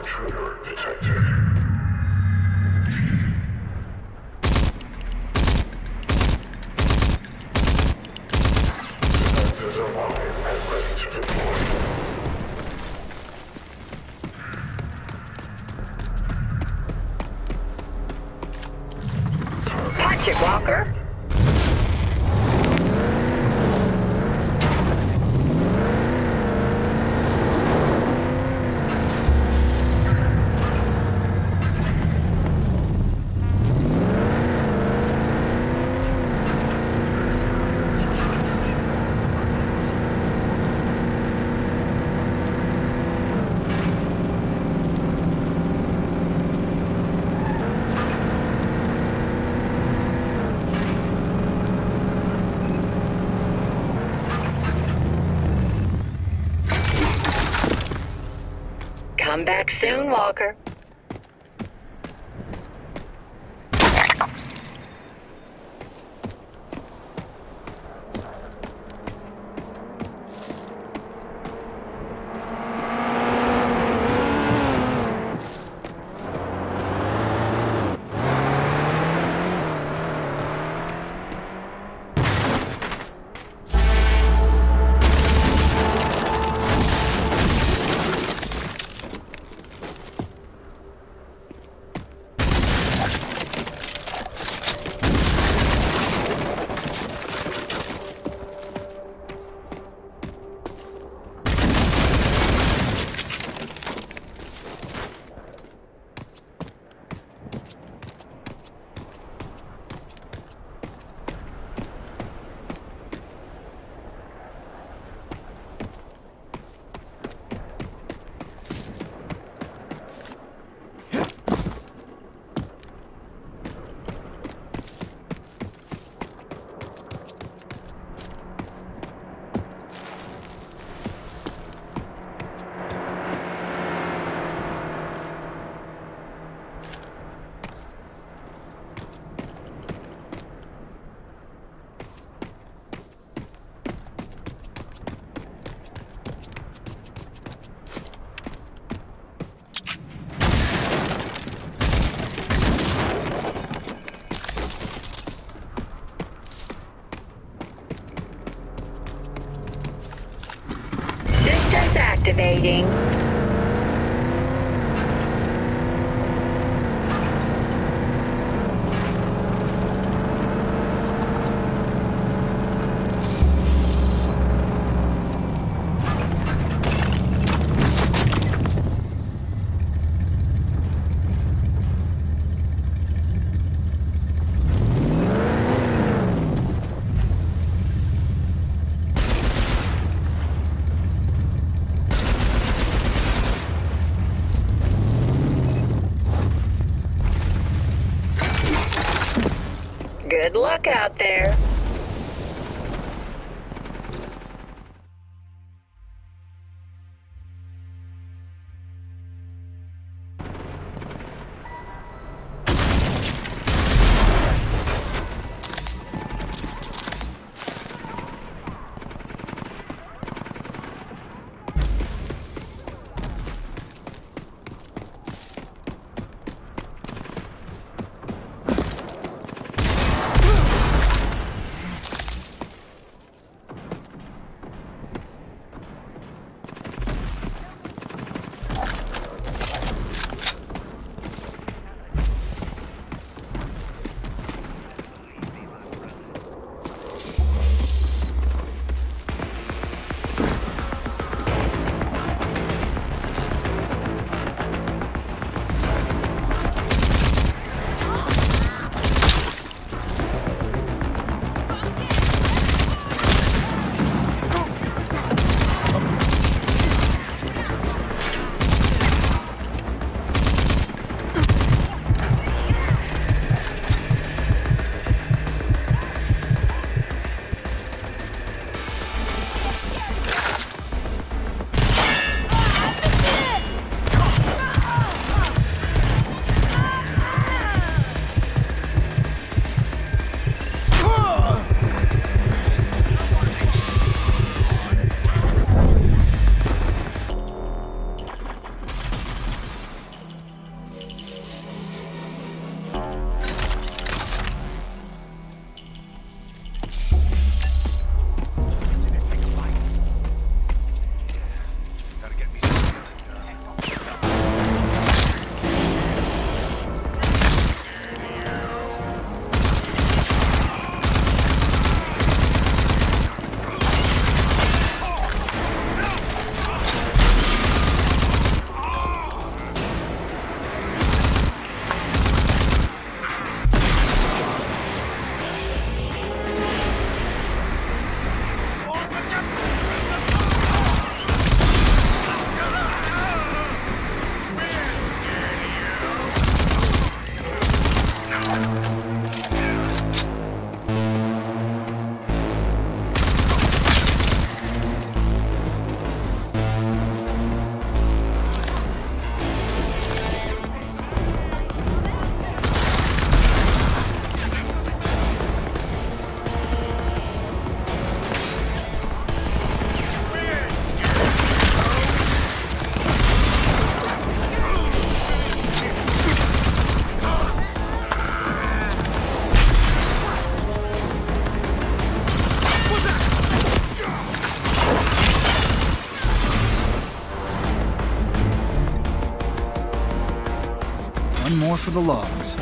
Intruder detected. Defenses are live and ready to deploy. Watch it, Walker. Come back soon, Walker. Systems activating. Good luck out there. One more for the logs.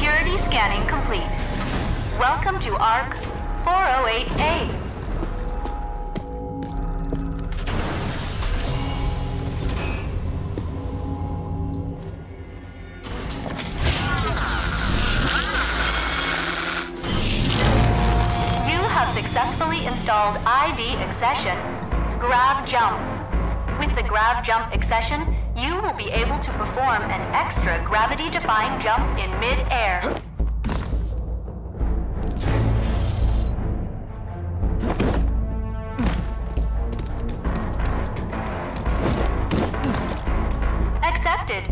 Security scanning complete. Welcome to ARC 408A. You have successfully installed ID accession, Grav Jump. With the Grav Jump accession, you will be able to perform an extra gravity-defying jump in mid-air. Accepted.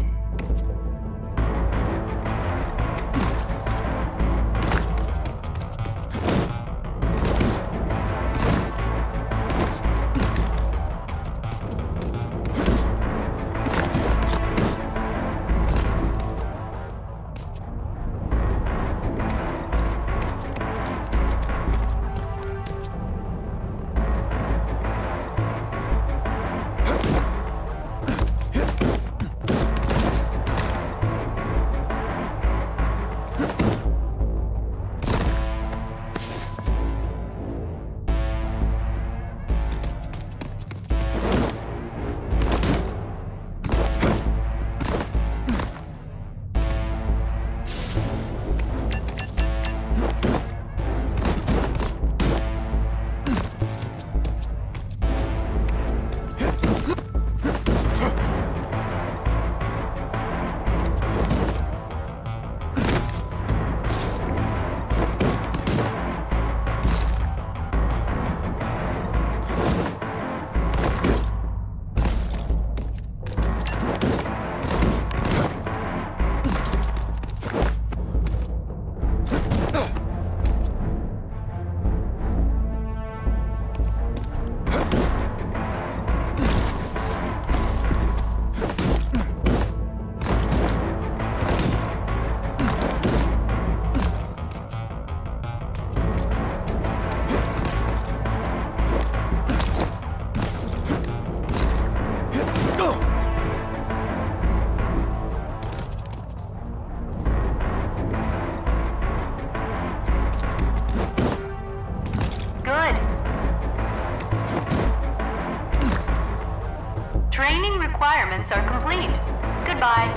Training requirements are complete. Goodbye.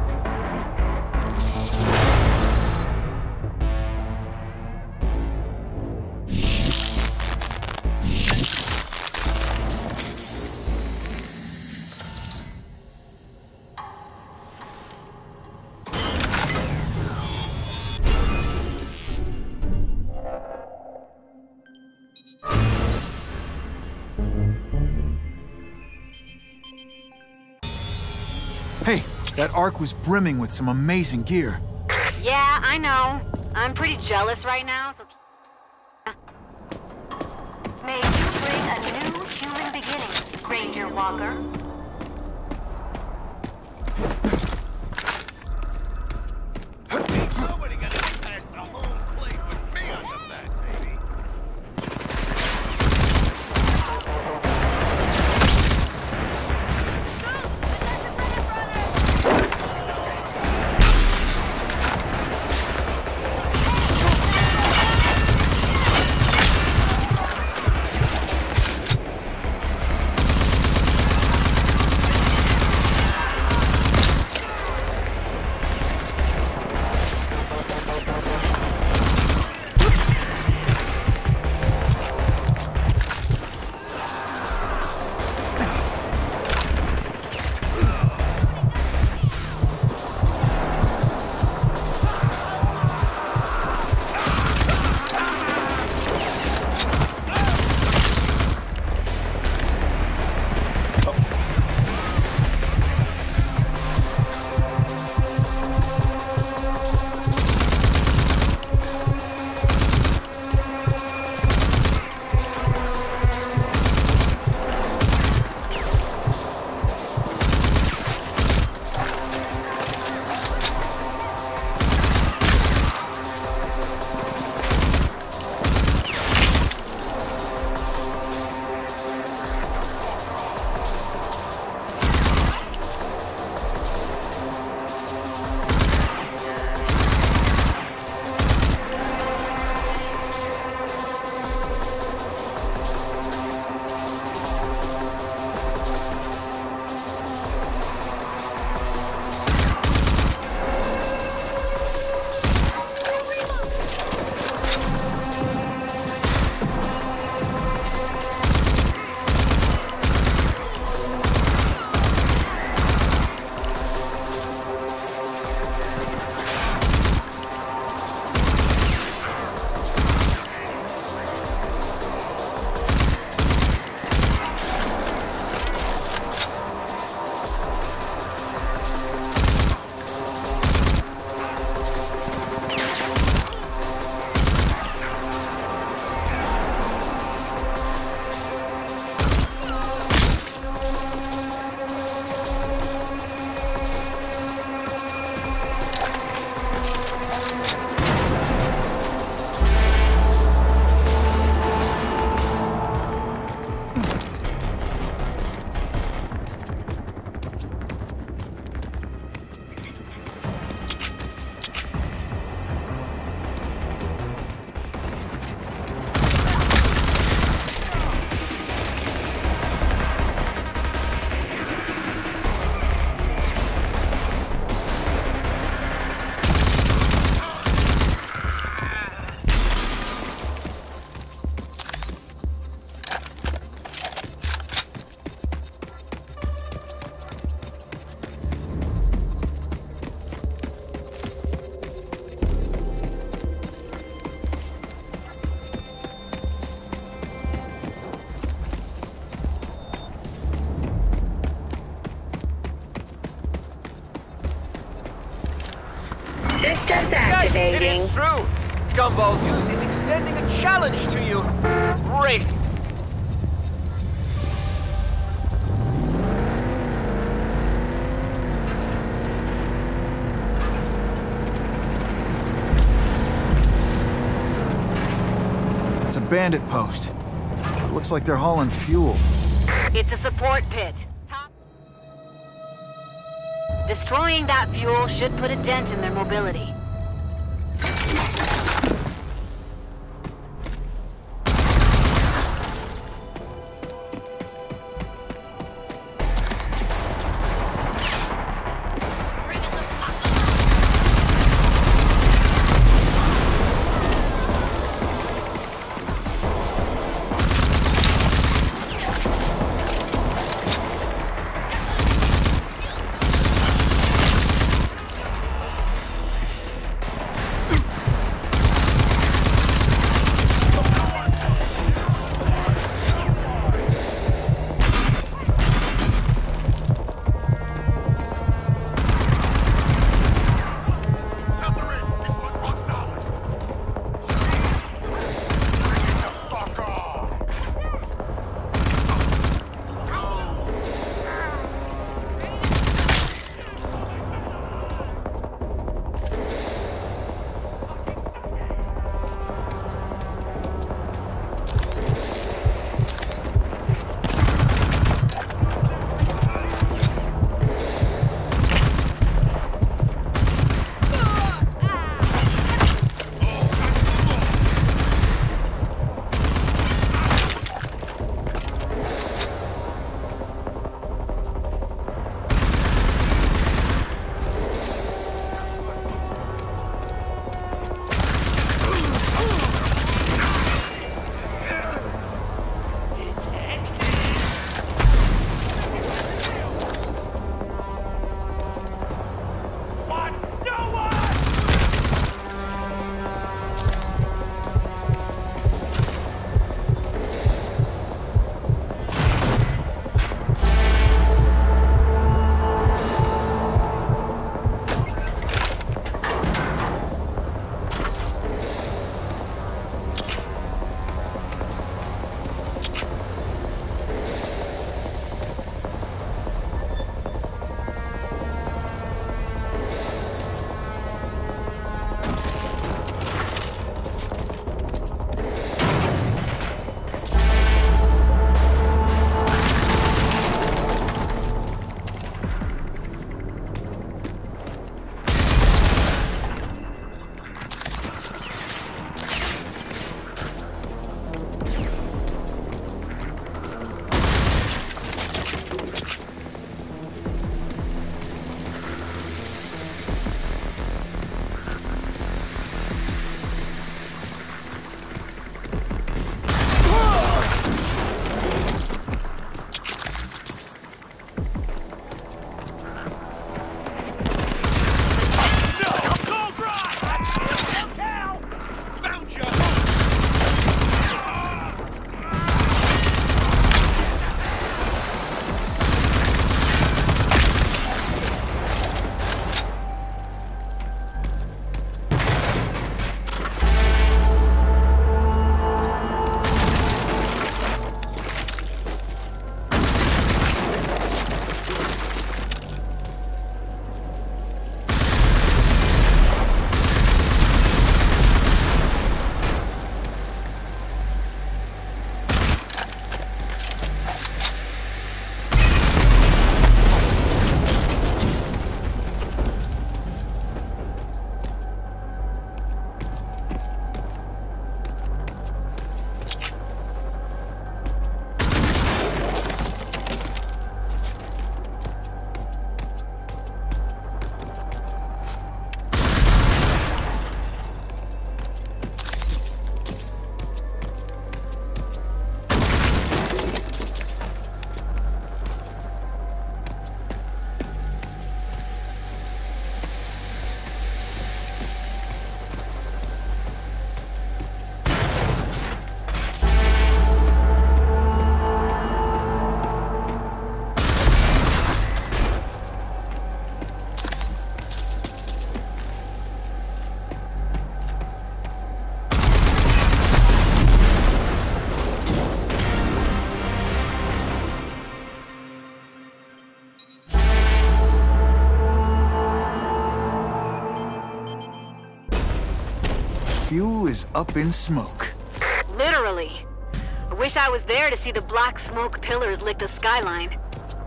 Hey, that Ark was brimming with some amazing gear. Yeah, I know. I'm pretty jealous right now, so... May you bring a new human beginning, Ranger Walker. Somebody gotta get past the home plate with me on your back, baby. Systems Yes, it activating. is true! Gumball Juice is extending a challenge to you. Great! It's a bandit post. It looks like they're hauling fuel. It's a support pit. Destroying that fuel should put a dent in their mobility. fuel is up in smoke. Literally. I wish I was there to see the black smoke pillars lick the skyline.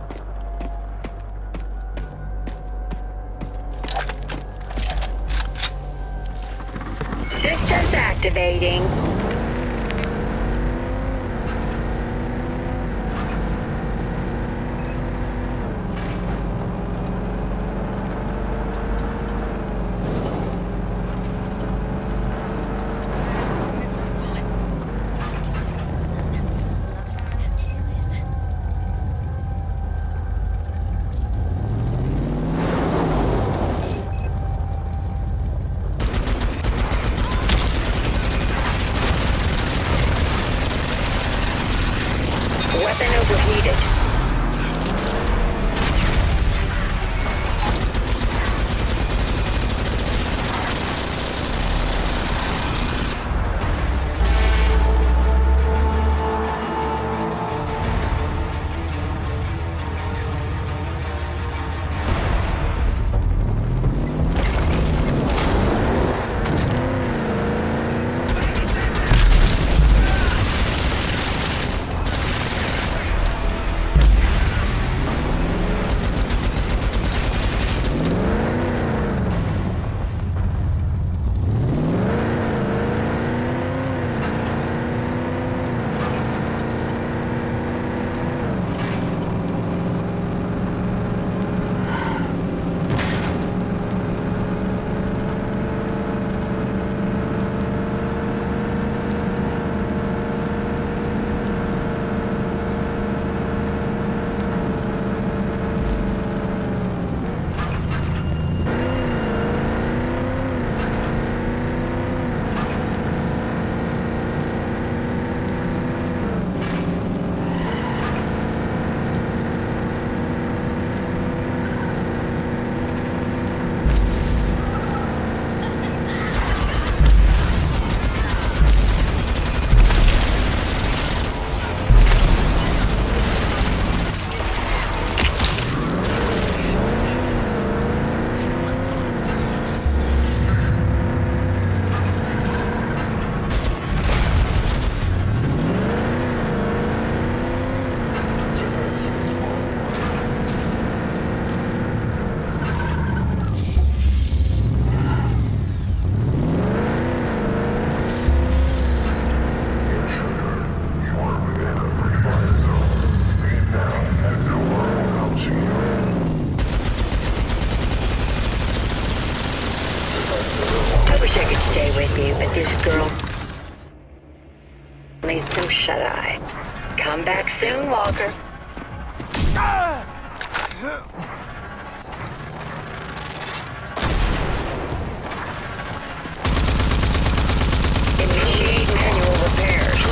Systems activating. Weapon overheated. Stay with you, but this girl needs some shut-eye. Come back soon, Walker. Initiate manual repairs.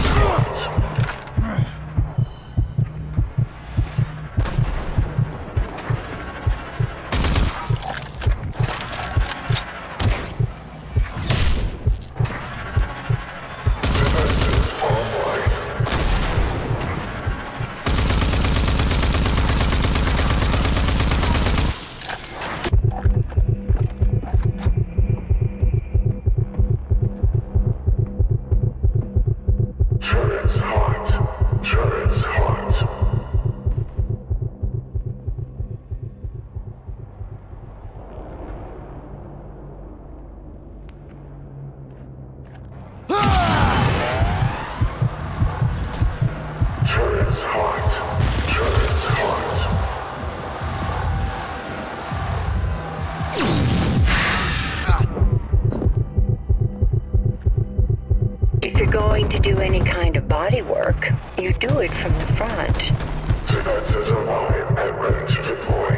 If you're going to do any kind of body work, you do it from the front. Defenses alive and ready to deploy.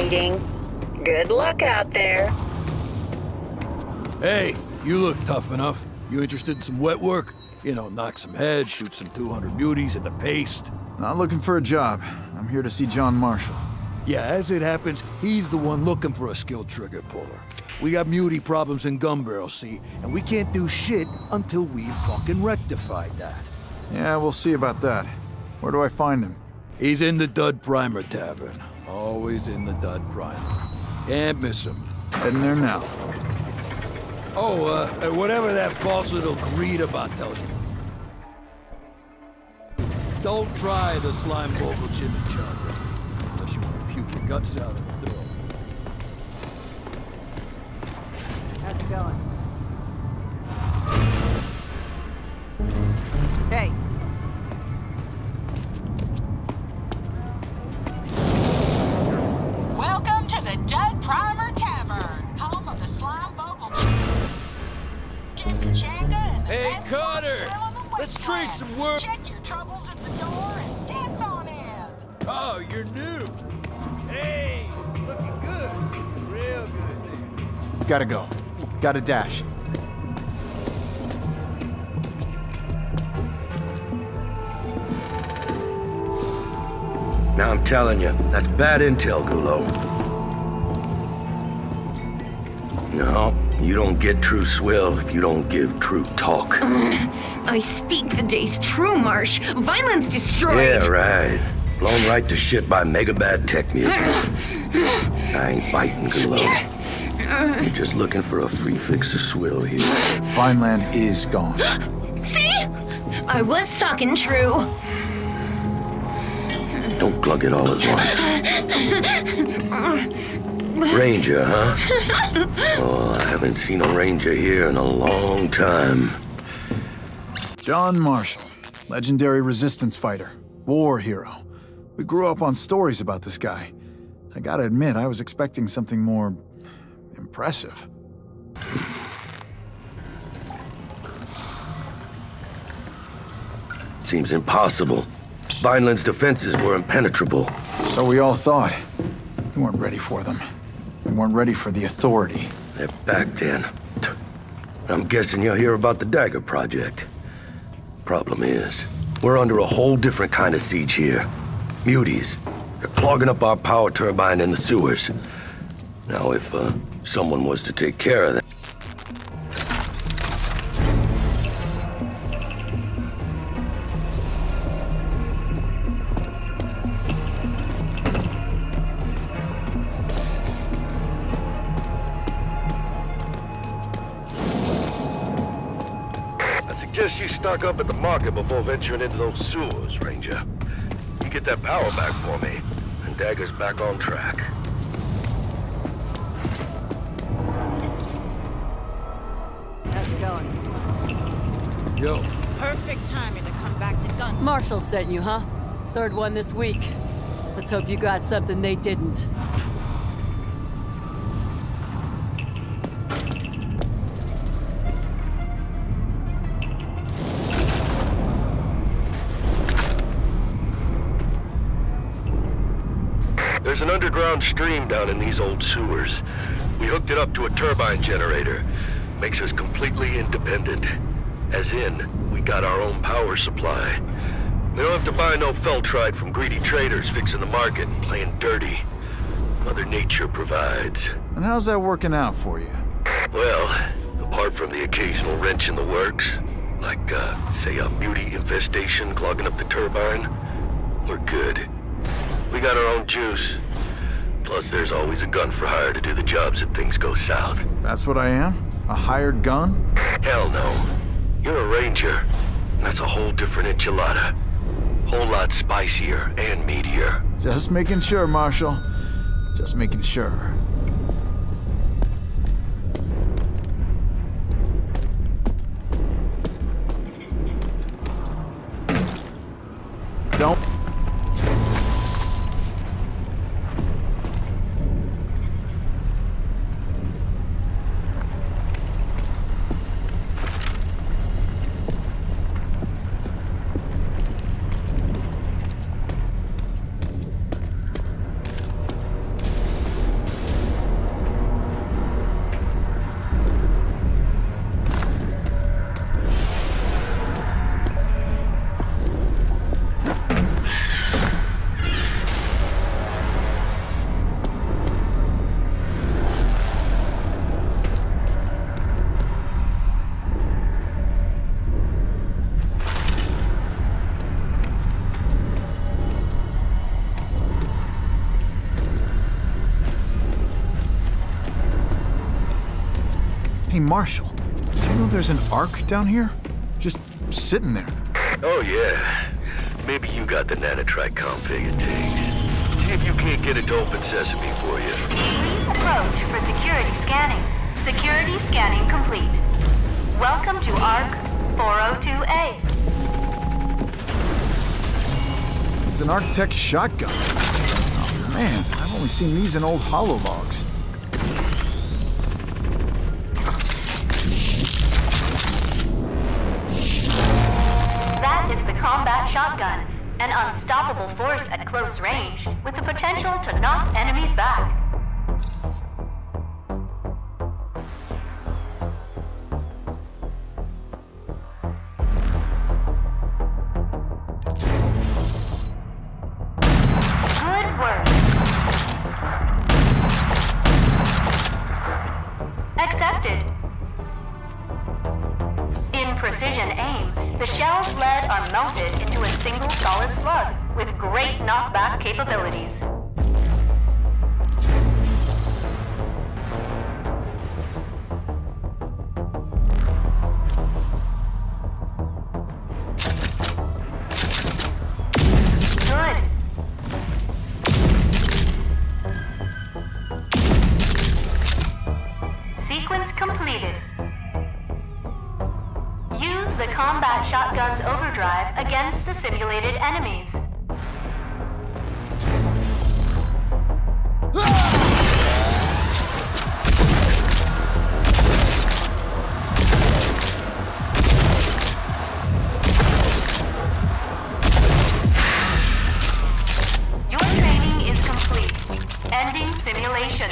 meeting. Good luck out there. Hey, you look tough enough. You interested in some wet work? You know, knock some heads, shoot some 200 beauties at the paste. Not looking for a job. I'm here to see John Marshall. Yeah, as it happens, he's the one looking for a skilled trigger puller. We got muty problems in gun barrels, see? And we can't do shit until we've fucking rectified that. Yeah, we'll see about that. Where do I find him? He's in the Dud Primer Tavern. Always in the Dud Primer. Can't miss him. Heading there now. Oh, whatever that false little Greedabout tells you. Don't try the slime vocal chimichanga. Unless you want to puke your guts out of the door. How's it going? Hey. Welcome to the Dud Primer Tavern, home of the slime vocal chimichanga and the Hey, best Carter! grill on the Let's trade wasteland. some work. Check your troubles at the door and dance on in. Oh, you're new. Hey, looking good. Real good, dude. Gotta go. Gotta dash. Now I'm telling you, that's bad intel, Gulo. No, you don't get true swill if you don't give true talk. I speak the day's true, Marsh. Violence destroyed. Yeah, right. Blown right to shit by mega bad tech mutants. I ain't biting, Gulo. You're just looking for a free fix of swill here. Vineland is gone. See? I was talking true. Don't glug it all at once. Ranger, huh? Oh, I haven't seen a ranger here in a long time. John Marshall, legendary resistance fighter, war hero. We grew up on stories about this guy. I gotta admit, I was expecting something more impressive. Seems impossible. Vineland's defenses were impenetrable. So we all thought. We weren't ready for them. We weren't ready for the Authority. They're back then. I'm guessing you'll hear about the Dagger Project. Problem is, we're under a whole different kind of siege here. Muties. They're clogging up our power turbine in the sewers. Now, if someone was to take care of that... Suggest you stock up at the market before venturing into those sewers, Ranger. You get that power back for me, and Dagger's back on track. How's it going? Yo. Perfect timing to come back to gun. Marshall sent you, huh? Third one this week. Let's hope you got something they didn't. There's an underground stream down in these old sewers. We hooked it up to a turbine generator. Makes us completely independent. As in, we got our own power supply. We don't have to buy no feltrite from greedy traders fixing the market and playing dirty. Mother Nature provides. And how's that working out for you? Well, apart from the occasional wrench in the works, like, say a muty infestation clogging up the turbine, we're good. We got our own juice. Plus, there's always a gun for hire to do the jobs if things go south. That's what I am? A hired gun? Hell no. You're a ranger. And that's a whole different enchilada. Whole lot spicier and meatier. Just making sure, Marshall. Just making sure. Don't... Marshall, do you know there's an Ark down here? Just sitting there. Oh, yeah. Maybe you got the nanotrite config it takes. See if you can't get it to open sesame for you. Please approach for security scanning. Security scanning complete. Welcome to ARC 402A. It's an Arctech shotgun. Oh, man, I've only seen these in old holologs. That is the combat shotgun, an unstoppable force at close range, with the potential to knock enemies back. Good work. Accepted. In precision aim, the shell's lead are melted into a single solid slug with great knockback capabilities. Good. Sequence completed. Use the combat shotgun's overdrive against the simulated enemies. Your training is complete. Ending simulation.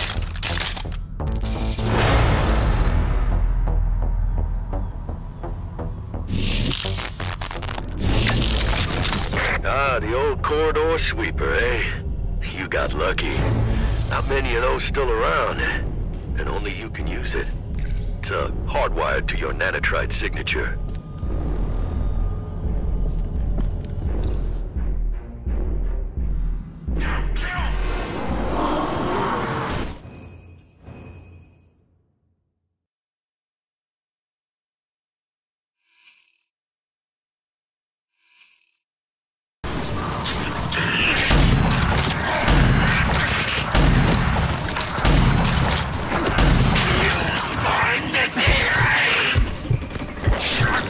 Ah, the old corridor sweeper, eh? You got lucky. Not many of those still around, and only you can use it. It's hardwired to your nanotrite signature. Shut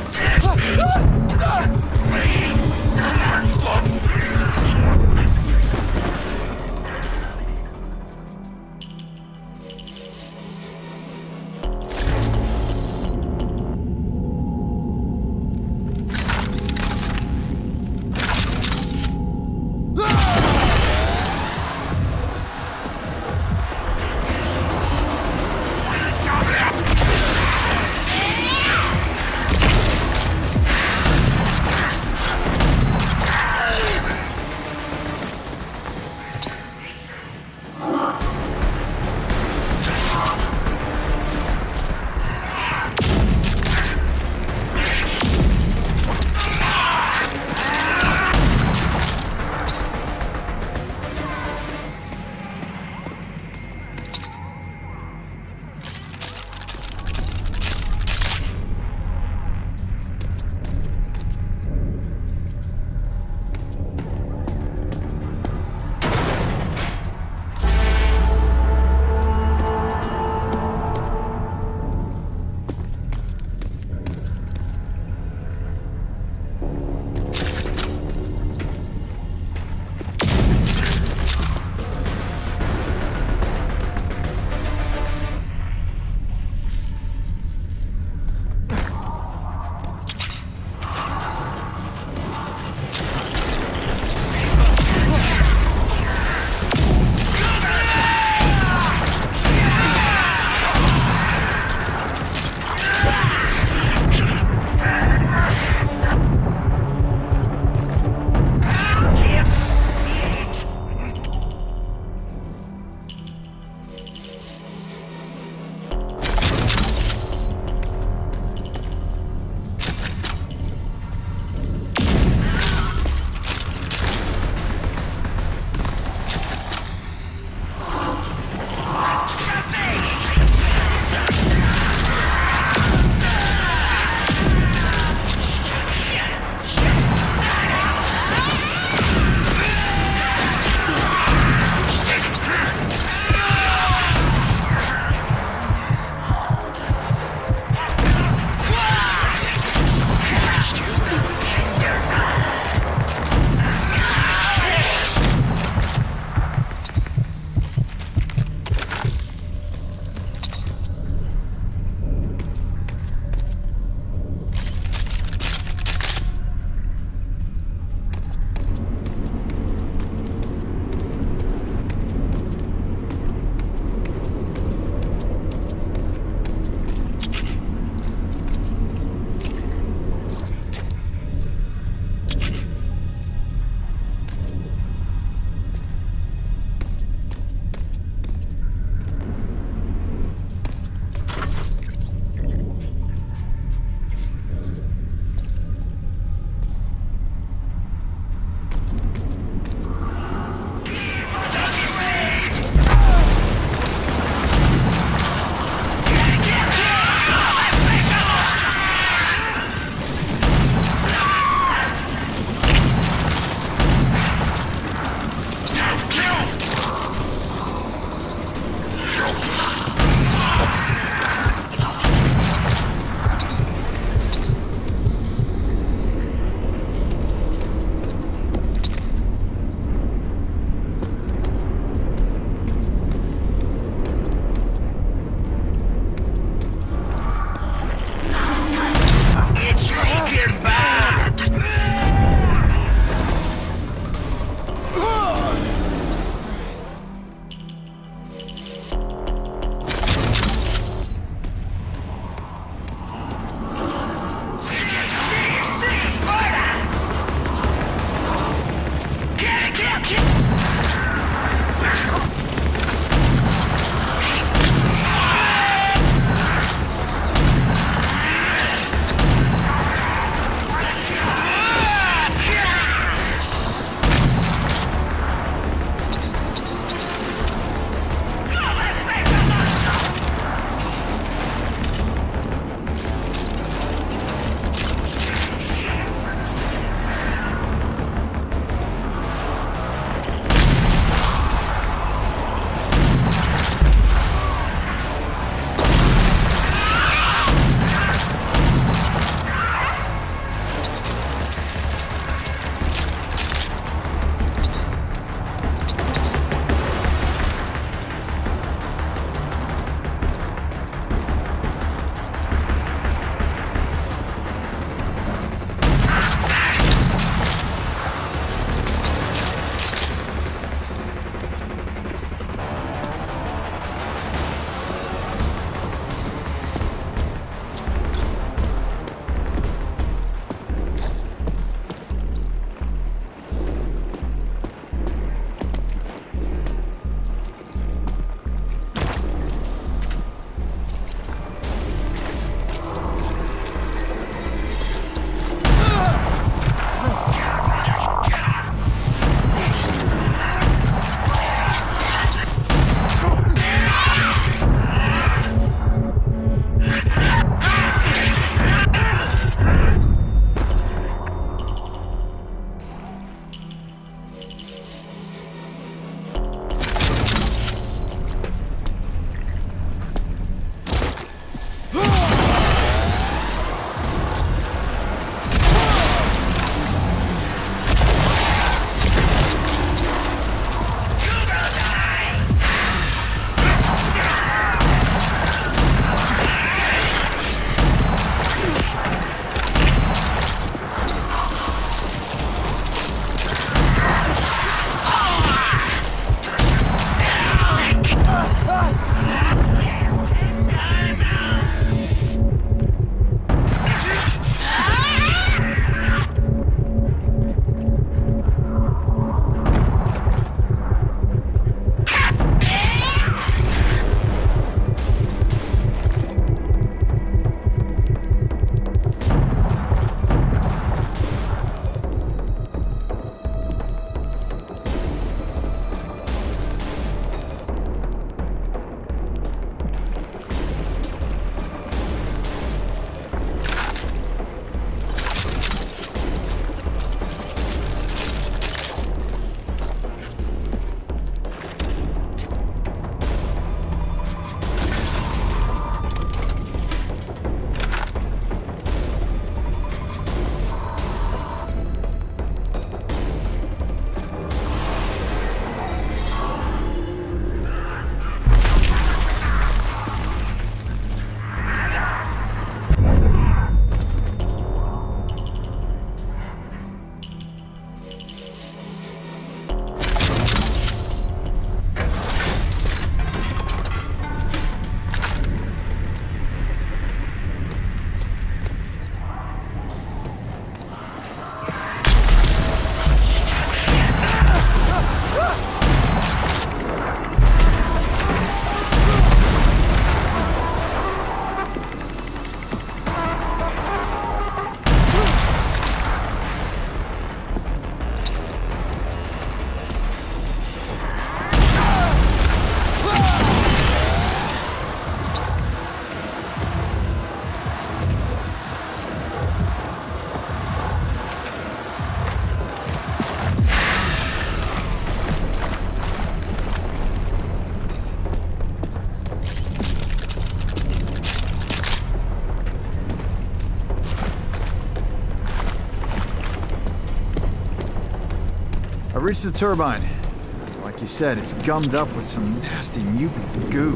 I've reached the turbine. Like you said, it's gummed up with some nasty mutant goo.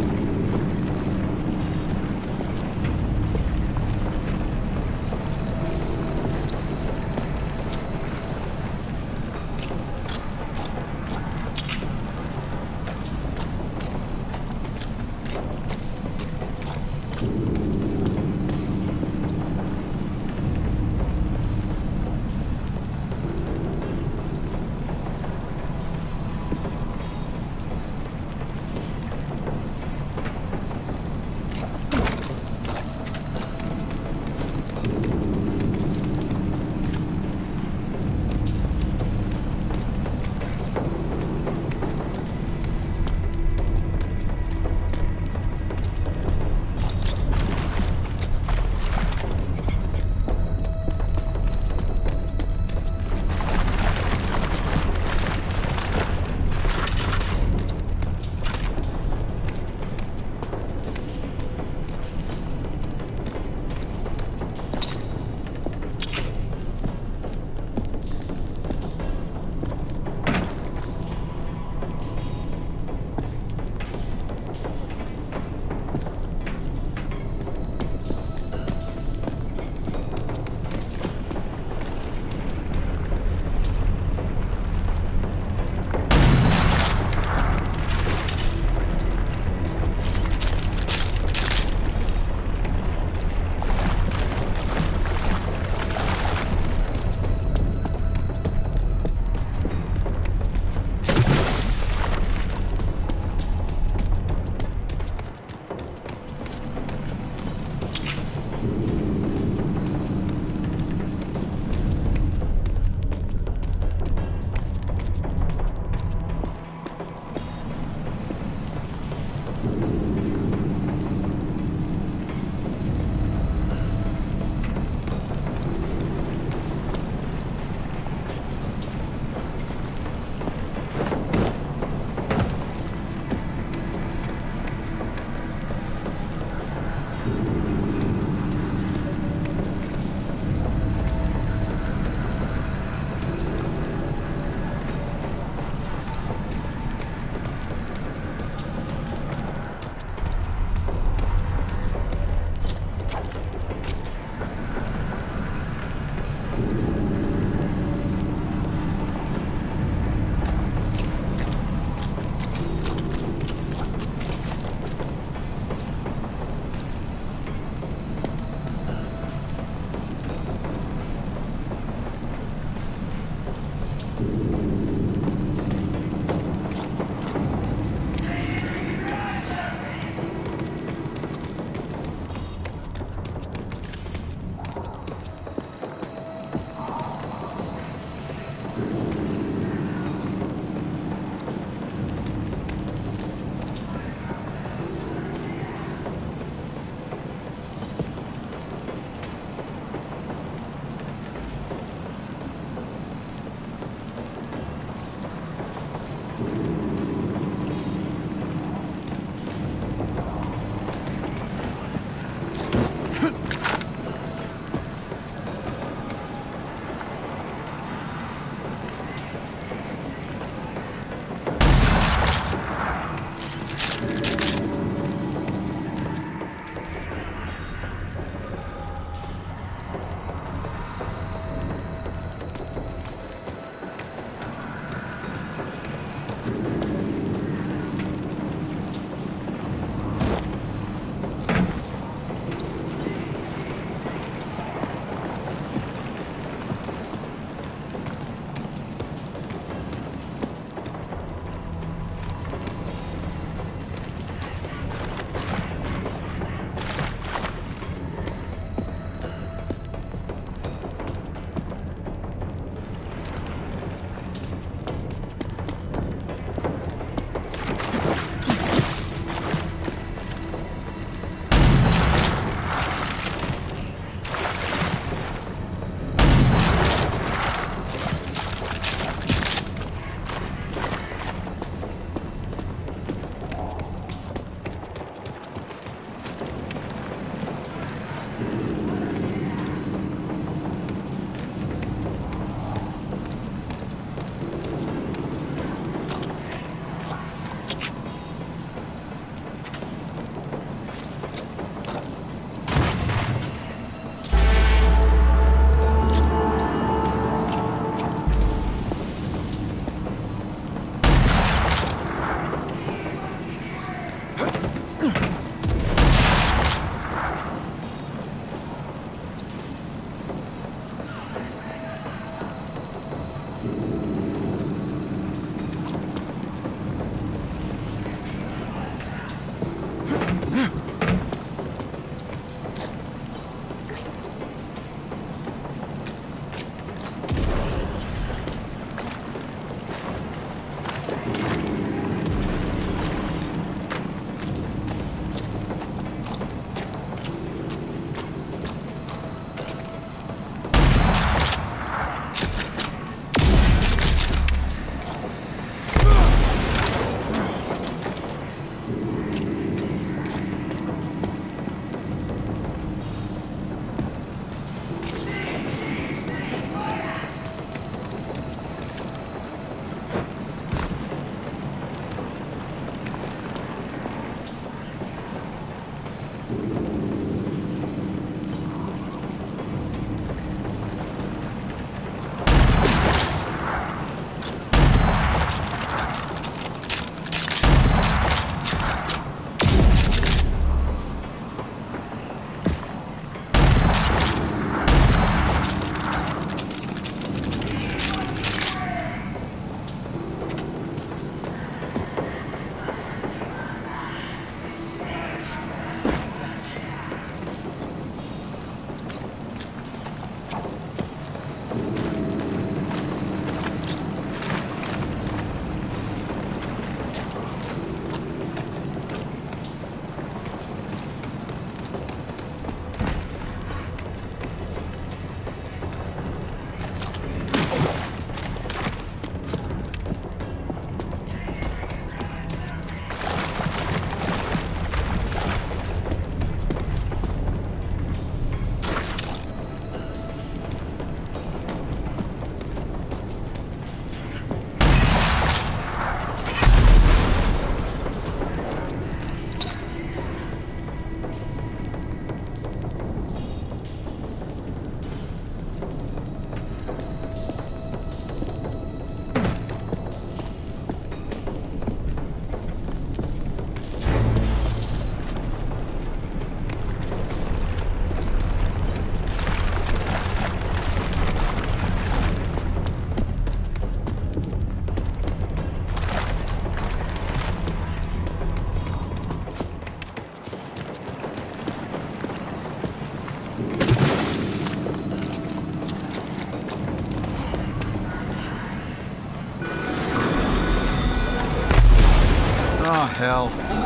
Oh, hell.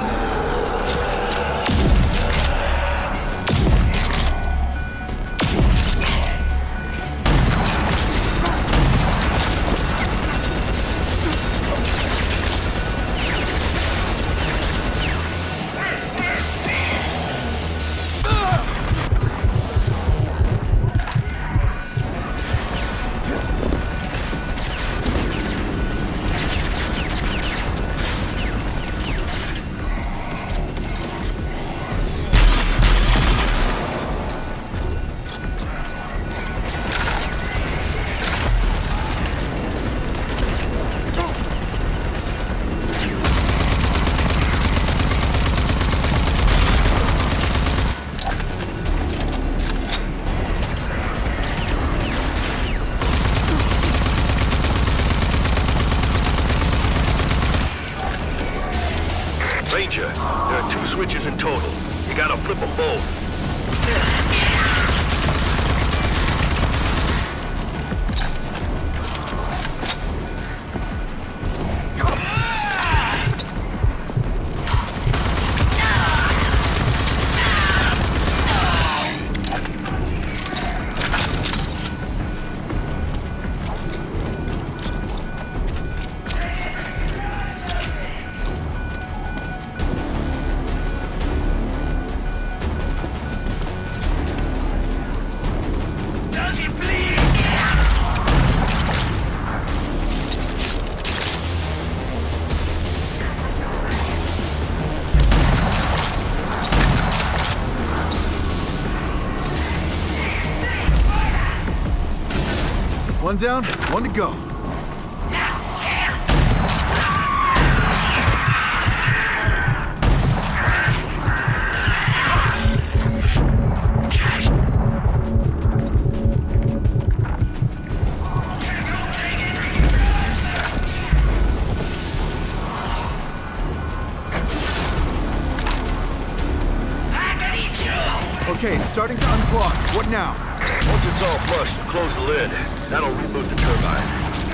Ranger, there are 2 switches in total. You gotta flip them both. One down, one to go. Okay, it's starting to unclog. What now? Once it's all flushed, close the lid. That'll reboot the turbine.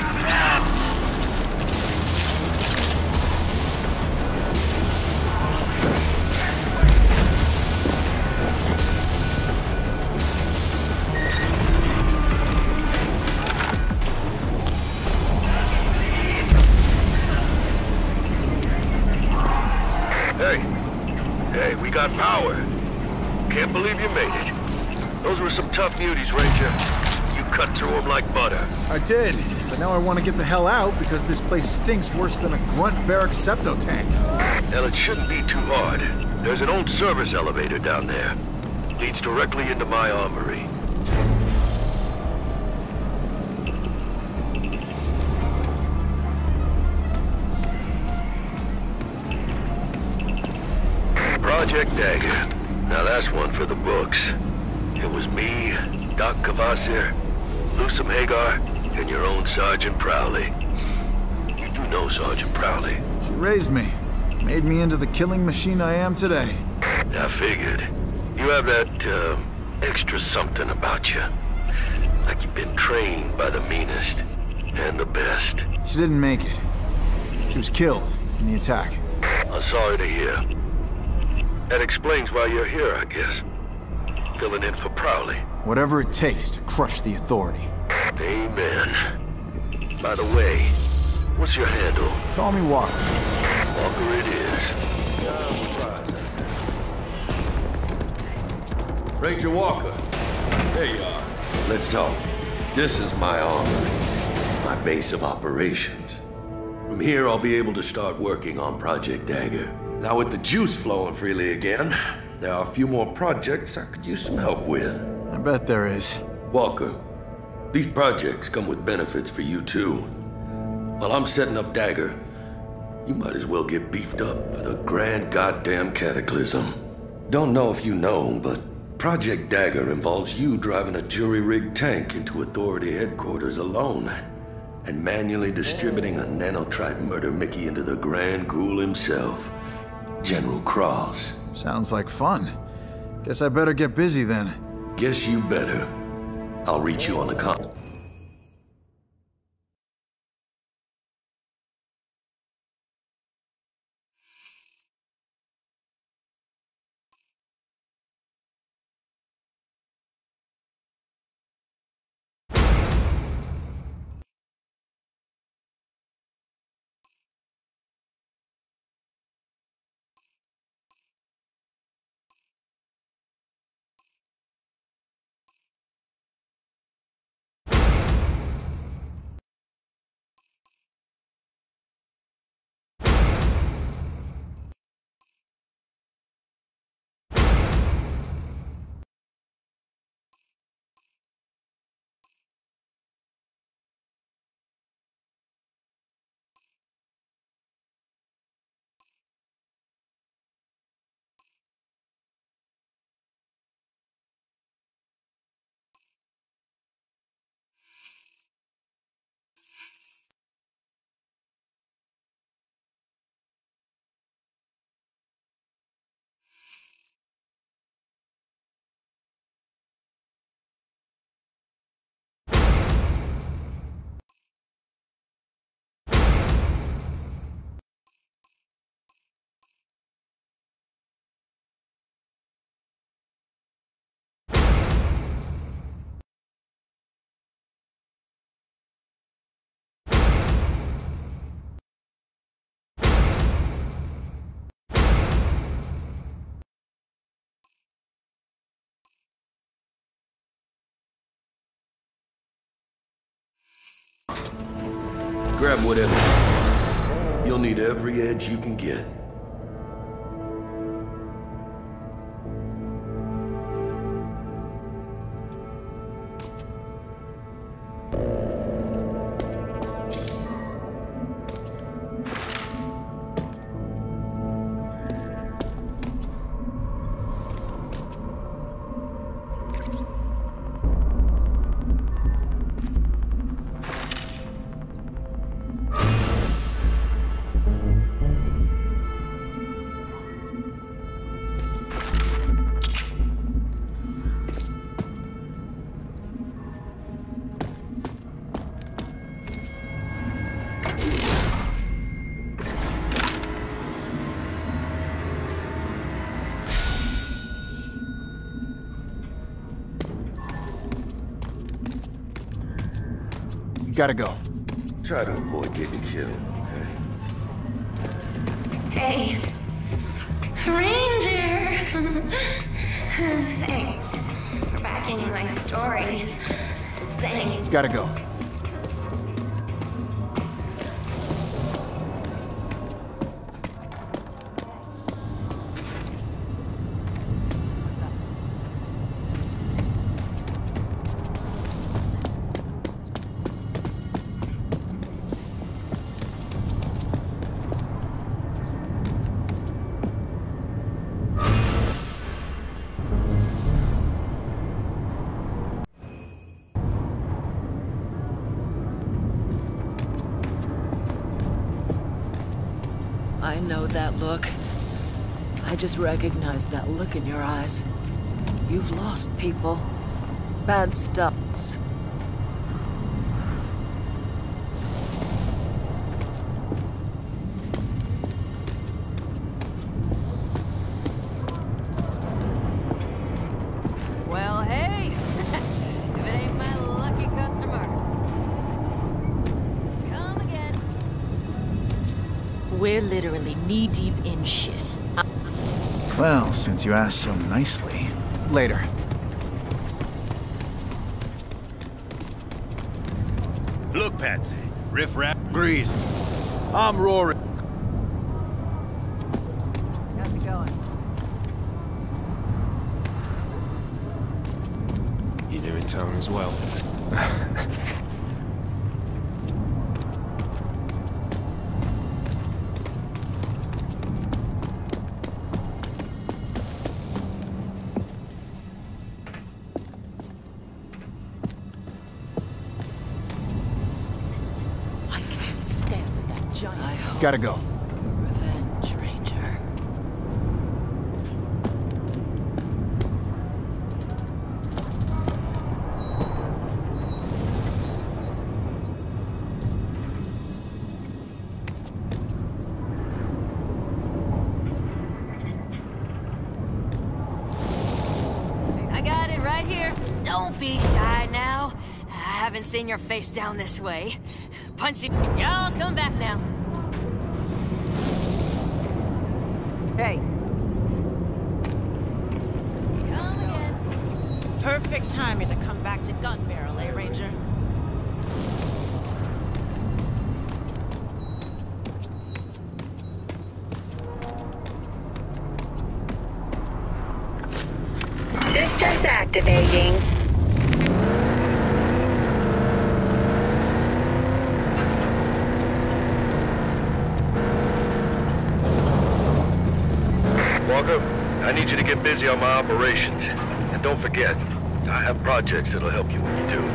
Hey, we got power. Can't believe you made it. Those were some tough muties, Ranger. You cut through them like butter. I did, but now I want to get the hell out because this place stinks worse than a grunt barrack septo tank. Well, it shouldn't be too hard. There's an old service elevator down there. Leads directly into my armory. Project Dagger. Now that's one for the books. It was me, Doc Kvasir, Lusum Hagar, and your own Sergeant Prowley. You do know Sergeant Prowley. She raised me. Made me into the killing machine I am today. I figured. You have that, extra something about you. Like you been trained by the meanest and the best. She didn't make it. She was killed in the attack. I'm sorry to hear. That explains why you're here, I guess. Filling in for Prowley. Whatever it takes to crush the Authority. Amen. By the way, what's your handle? Call me Walker. Walker it is. Ranger Walker. There you are. Let's talk. This is my armory, my base of operations. From here, I'll be able to start working on Project Dagger. Now, with the juice flowing freely again, there are a few more projects I could use some help with. I bet there is. Walker, these projects come with benefits for you, too. While I'm setting up Dagger, you might as well get beefed up for the grand goddamn cataclysm. Don't know if you know, but Project Dagger involves you driving a jury-rigged tank into Authority headquarters alone and manually distributing a nanotrite murder Mickey into the Grand Ghoul himself, General Cross. Sounds like fun. Guess I better get busy then. Guess you better. I'll reach you on the con. Grab whatever. You'll need every edge you can get. Gotta go. Try to avoid getting killed, okay? Hey, Ranger! Thanks for backing my story. Thanks. Gotta go. I know that look. I just recognize that look in your eyes. You've lost people. Bad stuff. We're literally knee-deep in shit. Well, since you asked so nicely. Later. Look, Patsy. Riff-raff grease. I'm Rory. How's it going? You new in town as well? Gotta go. Revenge, Ranger. I got it right here. Don't be shy now. I haven't seen your face down this way. Punch it. Y'all come back now. Hey. Come again. Perfect timing to come back to Gun Barrel, eh, Ranger? Systems activating. Walker, I need you to get busy on my operations. And don't forget, I have projects that'll help you when you do.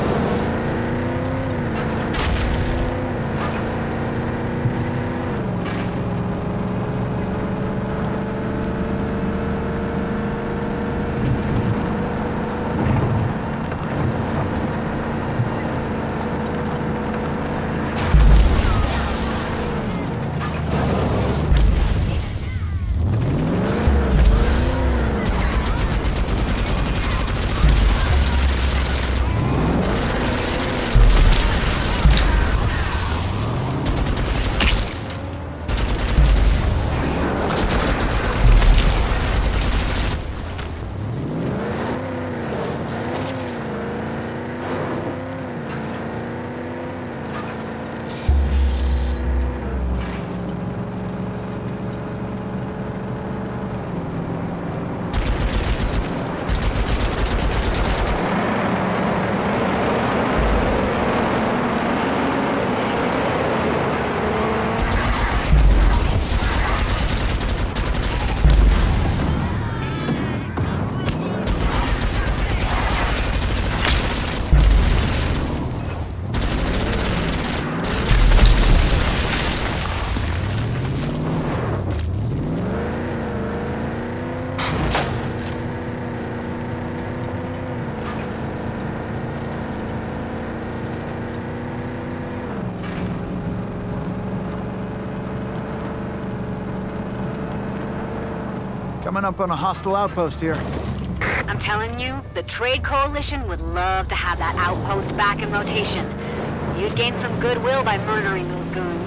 Coming up on a hostile outpost here. I'm telling you, the Trade Coalition would love to have that outpost back in rotation. You'd gain some goodwill by murdering those goons.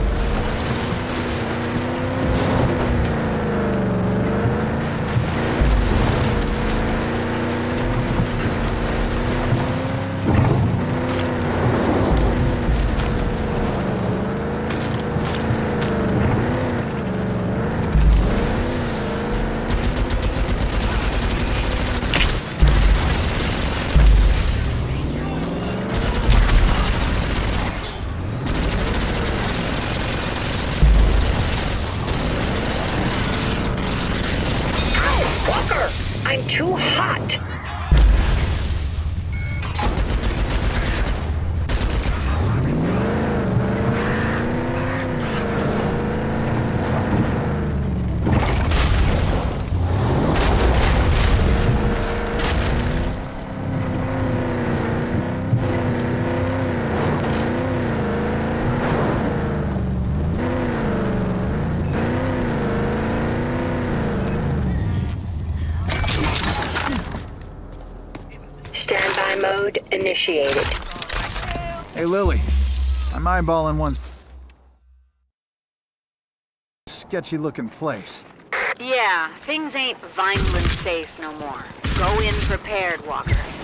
I'm too hot. Standby mode initiated. Hey, Lily. I'm eyeballing one sketchy-looking place. Yeah, things ain't Vineland safe no more. Go in prepared, Walker.